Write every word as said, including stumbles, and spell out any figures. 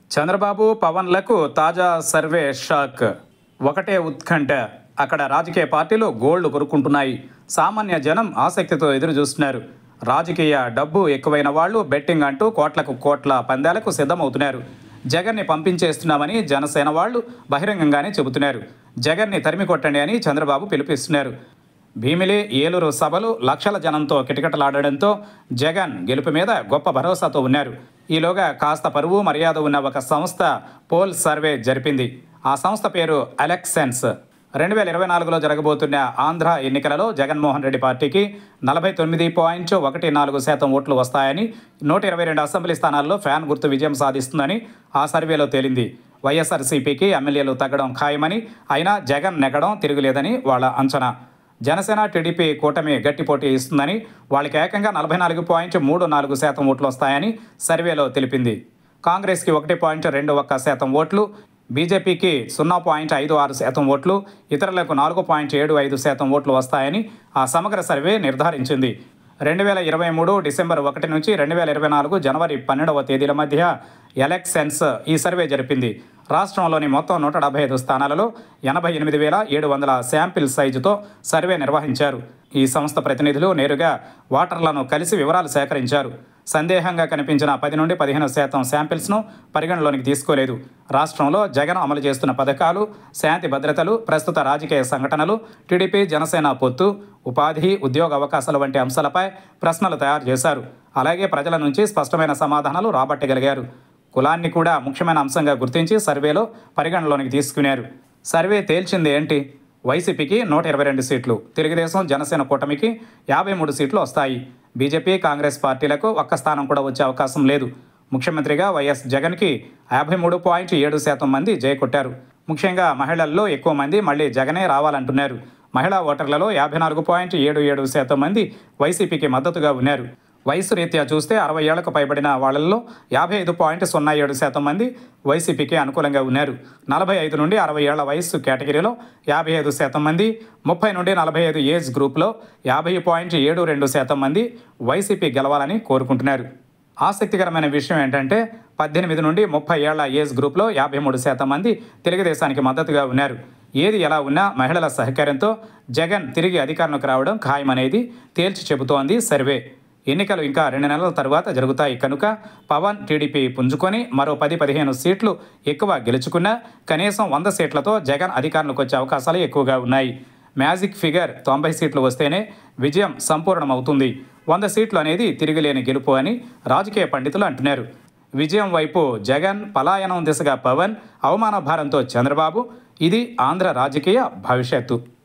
చంద్రబాబు పవన్లకు తాజా survey shock. ఒకటే ఉత్కంఠ. అక్కడ రాజకీయ పార్టీలు గోల్డ్ కొరుక్కుంటున్నాయి. సామాన్య జనం ఆసక్తితో ఎదురు చూస్తున్నారు. రాజకీయ డబ్బు ఎక్కువైన వాళ్ళు బెట్టింగ్ అంటూ కోట్లకు కోట్ల పందాలకు సిద్ధమవుతున్నారు. జగన్ని పంపించేస్తున్నామని జనసేన వాళ్ళు బహిరంగంగానే చెబుతున్నారు. జగన్ని తరిమి కొట్టండి అని చంద్రబాబు పిలుపిస్తున్నారు. భీమిలి, ఏలూరు సభలు లక్షల జనంతో కిటకిటలాడడంతో జగన్ గెలుపు మీద గొప్ప భరోసాతో ఉన్నారు. ఈలోగా కాస్త పరువు మర్యాద ఉన్న ఒక సంస్థ పోల్ సర్వే జరిపింది. ఆ సంస్థ పేరు అలెక్సెన్స్. రెండు వేల ఇరవై నాలుగులో జరగబోతున్న ఆంధ్ర ఎన్నికలలో జగన్మోహన్ రెడ్డి పార్టీకి నలభై తొమ్మిది పాయింట్ ఒకటి నాలుగు శాతం ఓట్లు వస్తాయని, నూట ఇరవై రెండు అసెంబ్లీ స్థానాల్లో ఫ్యాన్ గుర్తు విజయం సాధిస్తుందని ఆ సర్వేలో తేలింది. వైఎస్ఆర్సీపీకి ఎమ్మెల్యేలు తగ్గడం ఖాయమని, అయినా జగన్ నెగ్గడం తిరుగులేదని వాళ్ళ అంచనా. జనసేన, టీడీపీ కూటమి గట్టి పోటీ ఇస్తుందని, వాళ్ళకి ఏకంగా నలభై నాలుగు పాయింట్ మూడు నాలుగు శాతం ఓట్లు వస్తాయని సర్వేలో తెలిపింది. కాంగ్రెస్కి ఒకటి పాయింట్ రెండు ఒక్క శాతం ఓట్లు, బీజేపీకి సున్నా పాయింట్ ఐదు ఆరు శాతం ఓట్లు, ఇతరులకు నాలుగు పాయింట్ ఏడు ఐదు శాతం ఓట్లు వస్తాయని ఆ సమగ్ర సర్వే నిర్ధారించింది. రెండు వేల ఇరవై మూడు డిసెంబర్ ఒకటి నుంచి రెండు వేల ఇరవై నాలుగు జనవరి పన్నెండవ తేదీల మధ్య ఎలెక్సెన్స్ ఈ సర్వే జరిపింది. రాష్ట్రంలోని మొత్తం నూట డెబ్బై ఐదు స్థానాలలో ఎనభై ఎనిమిది వేల ఏడు వందల శాంపిల్ సైజుతో సర్వే నిర్వహించారు. ఈ సంస్థ ప్రతినిధులు నేరుగా ఓటర్లను కలిసి వివరాలు సేకరించారు. సందేహంగా కనిపించిన పది నుండి పదిహేను శాతం శాంపిల్స్ను పరిగణలోనికి తీసుకోలేదు. రాష్ట్రంలో జగన్ అమలు చేస్తున్న పథకాలు, శాంతి భద్రతలు, ప్రస్తుత రాజకీయ సంఘటనలు, టీడీపీ జనసేన పొత్తు, ఉపాధి, ఉద్యోగ అవకాశాలు వంటి అంశాలపై ప్రశ్నలు తయారు చేశారు. అలాగే ప్రజల నుంచి స్పష్టమైన సమాధానాలు రాబట్టగలిగారు. కులాన్ని కూడా ముఖ్యమైన అంశంగా గుర్తించి సర్వేలో పరిగణలోనికి తీసుకున్నారు. సర్వే తేల్చింది ఏంటి? వైసీపీకి నూట ఇరవై రెండు సీట్లు, తెలుగుదేశం జనసేన కూటమికి యాభై మూడు సీట్లు వస్తాయి. బీజేపీ కాంగ్రెస్ పార్టీలకు ఒక్క స్థానం కూడా వచ్చే అవకాశం లేదు. ముఖ్యమంత్రిగా వైఎస్ జగన్కి యాభై మూడు పాయింట్ ఏడు శాతం మంది జయ కొట్టారు. ముఖ్యంగా మహిళల్లో ఎక్కువ మంది మళ్ళీ జగనే రావాలంటున్నారు. మహిళా ఓటర్లలో యాభై నాలుగు పాయింట్ ఏడు ఏడు శాతం మంది వైసీపీకి మద్దతుగా ఉన్నారు. వయసు రీత్యా చూస్తే అరవై ఏళ్లకు పైబడిన వాళ్లలో యాభై ఐదు పాయింట్ సున్నా ఏడు శాతం మంది వైసీపీకి అనుకూలంగా ఉన్నారు. నలభై ఐదు నుండి అరవై ఏళ్ల వయస్సు కేటగిరీలో యాభై ఐదు శాతం మంది, ముప్పై నుండి నలభై ఐదు ఏజ్ గ్రూప్లో యాభై పాయింట్ ఏడు రెండు శాతం మంది వైసీపీ గెలవాలని కోరుకుంటున్నారు. ఆసక్తికరమైన విషయం ఏంటంటే పద్దెనిమిది నుండి ముప్పై ఏళ్ల ఏజ్ గ్రూప్లో యాభై మూడు శాతం మంది తెలుగుదేశానికి మద్దతుగా ఉన్నారు. ఏది ఎలా ఉన్నా మహిళల సహకారంతో జగన్ తిరిగి అధికారంలోకి రావడం ఖాయమనేది తేల్చి చెబుతోంది సర్వే. ఎన్నికలు ఇంకా రెండు నెలల తరువాత జరుగుతాయి కనుక పవన్, టీడీపీ పుంజుకొని మరో పది పదిహేను సీట్లు ఎక్కువ గెలుచుకున్నా కనీసం వంద సీట్లతో జగన్ అధికారంలోకి వచ్చే అవకాశాలు ఎక్కువగా ఉన్నాయి. మ్యాజిక్ ఫిగర్ తొంభై సీట్లు వస్తేనే విజయం సంపూర్ణమవుతుంది. వంద సీట్లు అనేది తిరిగిలేని గెలుపు అని రాజకీయ పండితులు అంటున్నారు. విజయం వైపు జగన్, పలాయనం దిశగా పవన్, అవమాన భారంతో చంద్రబాబు. ఇది ఆంధ్ర రాజకీయ భవిష్యత్తు.